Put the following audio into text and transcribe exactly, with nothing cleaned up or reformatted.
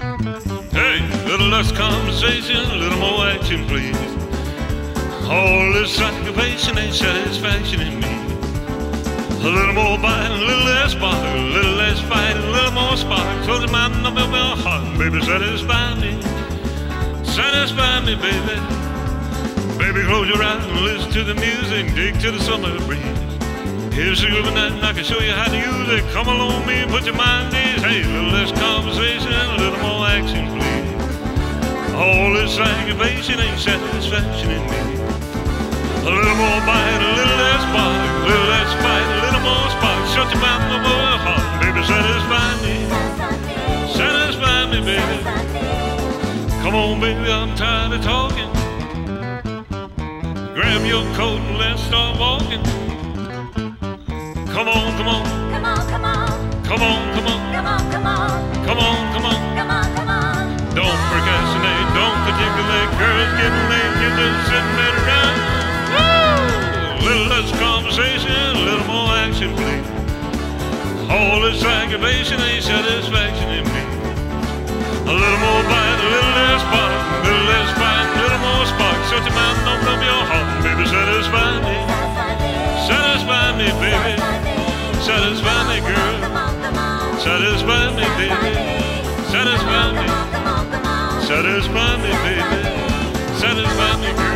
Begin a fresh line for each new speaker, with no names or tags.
Hey, little less conversation, a little more action, please. All this occupation ain't satisfaction in me. A little more bite, a little less bark, a little less fight, a little more spark. So the man of my heart, baby, satisfy me. Satisfy me, baby. Baby, close your eyes and listen to the music, dig to the summer breeze. Here's a groove night and I can show you how to use it. Come along with me and put your mind at ease. Hey, a little less conversation, a little more action, please. All this aggravation ain't satisfaction in me. A little more bite, a little less bark, a little less fight, a little more spark. Shut your mouth, no more heart, baby, satisfy me. Satisfy me, baby. Come on, baby, I'm tired of talking. Grab your coat and let's start walking. Come on, come on.
Come on, come on.
Come on, come on.
Come on, come on.
Come on, come on.
Come on, come on.
Don't procrastinate, don't particulate. Girls getting late, you're just sitting there around. Woo! A little less conversation, a little more action, please. All this aggravation ain't satisfaction in me. A little more bite, a little less bark, a little less fight, a little more spark. Shut your mouth and open up your heart, baby, satisfy me. Satisfy me, baby. Satisfy me, girl. Satisfy me, baby. Satisfy me. Satisfy me, baby. Satisfy me, girl.